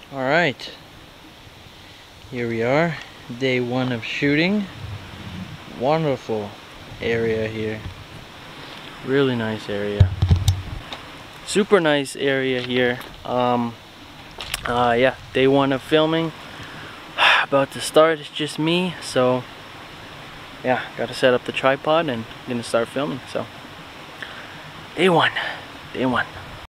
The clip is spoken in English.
Alright, here we are, day one of shooting. Wonderful area here, really nice area, super nice area here. Yeah, day one of filming, about to start. It's just me, so yeah, gotta set up the tripod and gonna start filming. So day one.